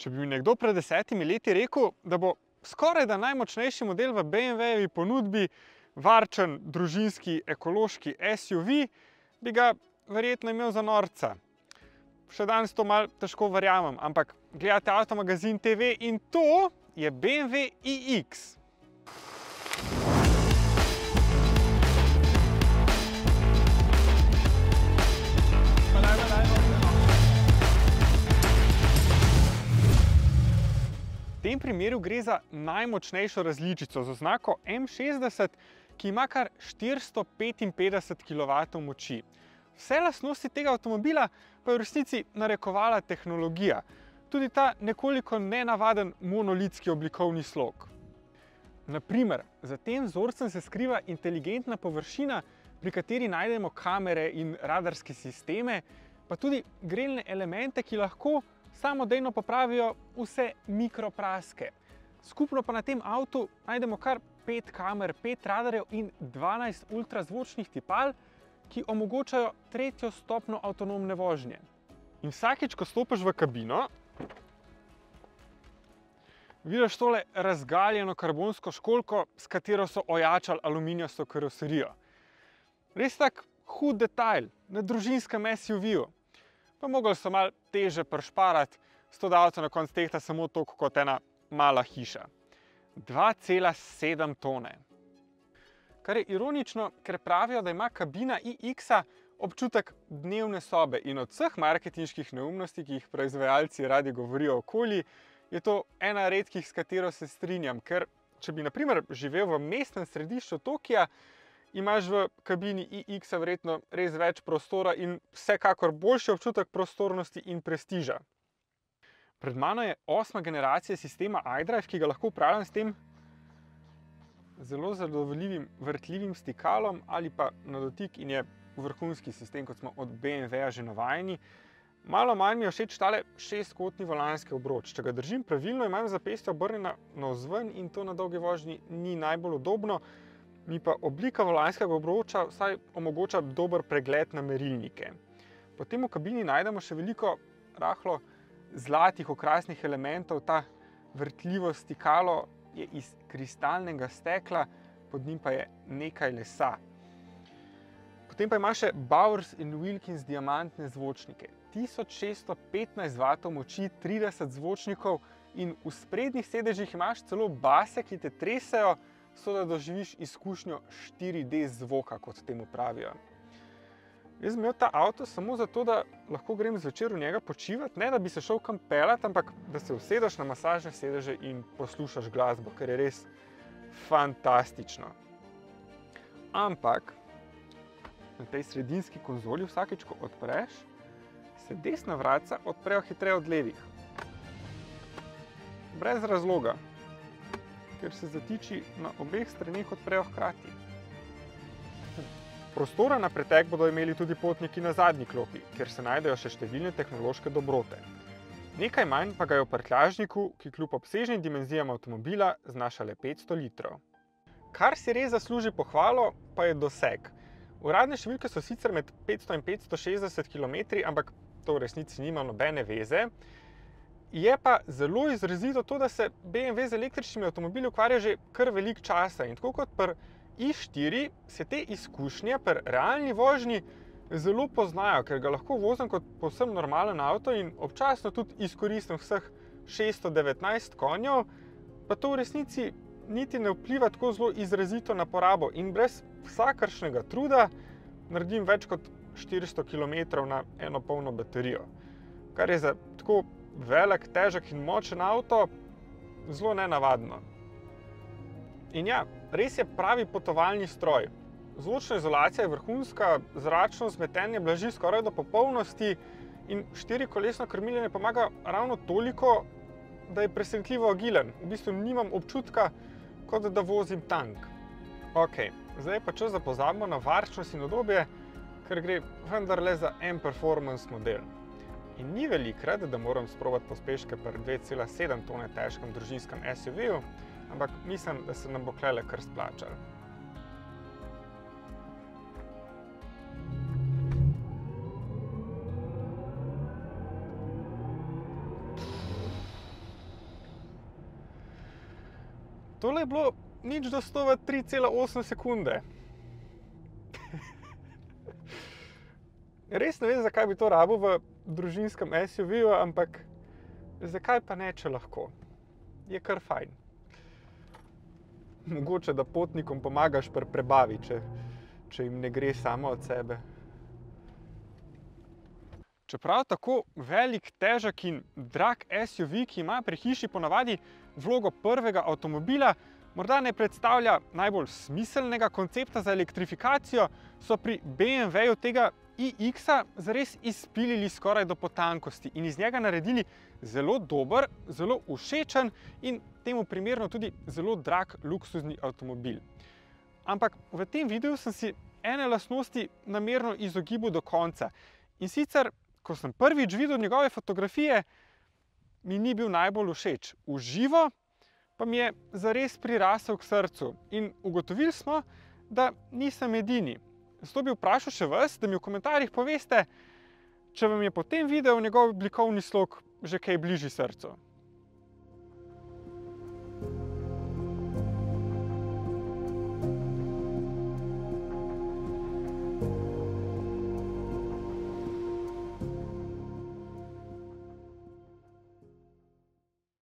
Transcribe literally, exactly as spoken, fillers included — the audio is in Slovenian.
Če bi mi nekdo pred desetimi leti rekel, da bo skoraj da najmočnejši model v B M W-jevi ponudbi varčen, družinski, ekološki S U V, bi ga verjetno imel za norca. Še danes to malo težko verjamem, ampak gledate Avtomagazin T V in to je B M W iX. V tem primeru gre za najmočnejšo različico z oznako M šestdeset, ki ima kar štiristo petinpetdeset kilovatov moči. Vse lastnosti tega avtomobila pa je v resnici narekovala tehnologija, tudi ta nekoliko nenavaden monolitski oblikovni slog. Naprimer, za tem vzorcem se skriva inteligentna površina, pri kateri najdemo kamere in radarske sisteme, pa tudi grelne elemente, ki lahko samodejno popravijo vse mikropraske. Skupno pa na tem avtu najdemo kar pet kamer, pet radarjev in dvanajst ultrazvočnih tipal, ki omogočajo tretjo stopnjo avtonomne vožnje. In vsakič, ko stopiš v kabino, vidiš tole razgaljeno karbonsko školjko, s katero so ojačali aluminijasto karoserijo. Res tak hud detajl na družinskem S U V-ju. Pa mogli so malo teže prišparati, zato da avto na koncu tehta samo toliko kot ena mala hiša. dva cela sedem tone. Kar je ironično, ker pravijo, da ima kabina iX-a občutek dnevne sobe in od vseh marketinških neumnosti, ki jih proizvajalci radi govorijo okoli, je to ena redkih, s katero se strinjam, ker če bi na primer živel v mestnem središču Tokija, imaš v kabini iX-a verjetno res več prostora in vsekakor boljši občutek prostornosti in prestiža. Pred mano je osma generacija sistema iDrive, ki ga lahko upravljam s tem zelo zadovoljivim vrtljivim stikalom ali pa na dotik in je vrhunski sistem, kot smo od B M W-ja že navajeni. Malo manj mi je všeč tale šestkotni volanski obroč. Če ga držim pravilno, imam zapestja obrnjena navzven in to na dolgi vožnji ni najbolj udobno. Mi pa oblika volanskega obroča vsaj omogoča dober pregled na merilnike. Potem v kabini najdemo še veliko rahlo zlatih okrasnih elementov. Ta vrtljivo stikalo je iz kristalnega stekla, pod njim pa je nekaj lesa. Potem pa ima še Bowers in Wilkins diamantne zvočnike. tisoč šeststo petnajst vatov moči, trideset zvočnikov in v sprednjih sedežih imaš celo base, ki te tresejo, so da doživiš izkušnjo štiri D zvoka, kot temu pravijo. Jaz sem imel ta avto samo zato, da lahko grem zvečer v njega počivati, ne da bi se šel kam pelat, ampak da se usedeš na masažne sedeže in poslušaš glasbo, ker je res fantastično. Ampak na tej sredinski konzoli vsakič, ko odpreš, se desna vratca odprejo hitreje od levih. Brez razloga, ker se zatiči na obeh straneh odprejo hkrati. Prostora na pretek bodo imeli tudi potniki na zadnji klopi, kjer se najdejo še številne tehnološke dobrote. Nekaj manj pa ga je v prtljažniku, ki kljub obsežnim dimenzijam avtomobila znaša le petsto litrov. Kar si res zasluži pohvalo, pa je doseg. Uradne številke so sicer med petsto in petsto šestdeset kilometri, ampak to v resnici nima nobene veze. Je pa zelo izrazito to, da se B M W z električnimi avtomobili ukvarja že kar veliko časa in tako kot pri i štiri se te izkušnje pri realni vožnji zelo poznajo, ker ga lahko vozim kot povsem normalen avto in občasno tudi izkoristim vseh šeststo devetnajst konjev, pa to v resnici niti ne vpliva tako zelo izrazito na porabo in brez vsakršnega truda naredim več kot štiristo kilometrov na eno polno baterijo, kar je za tako velik, težek in močen avto zelo nenavadno. In ja, res je pravi potovalni stroj. Zvočna izolacija je vrhunska, zračno vzmetenje blaži skoraj do popolnosti in štirikolesno krmiljenje pomaga ravno toliko, da je presenetljivo agilen. V bistvu nimam občutka, kot da vozim tank. Ok, zdaj pa čas, da pozabimo na varčnost in udobje, ker gre vendarle za M-Performance model. In ni velikrat, da moram sprobati pospeške pri dve cela sedem tone težkem družinskem S U V-ju, ampak mislim, da se nam bo klele kar splačalo. tole je bilo nič do sto v tri cela osem sekunde. Res ne vem, zakaj bi to rabil v družinskem S U V-ju, ampak zakaj pa ne, če lahko? Je kar fajn. Mogoče, da potnikom pomagaš pri prebavi, če, če jim ne gre samo od sebe. Čeprav tako velik, težek in drag S U V, ki ima pri hiši ponavadi vlogo prvega avtomobila, morda ne predstavlja najbolj smiselnega koncepta za elektrifikacijo, so pri B M W-ju tega i X-a zares izpilili skoraj do potankosti in iz njega naredili zelo dober, zelo všečen in temu primerno tudi zelo drag luksuzni avtomobil. Ampak v tem videu sem si ene lastnosti namerno izogibal do konca. In sicer, ko sem prvič videl njegove fotografije, mi ni bil najbolj všeč. V živo pa mi je zares prirasel k srcu in ugotovili smo, da nisem edini. Zato bi vprašal še vas, da mi v komentarjih poveste, če vam je po tem videu njegov oblikovni slog že kaj bližji srcu.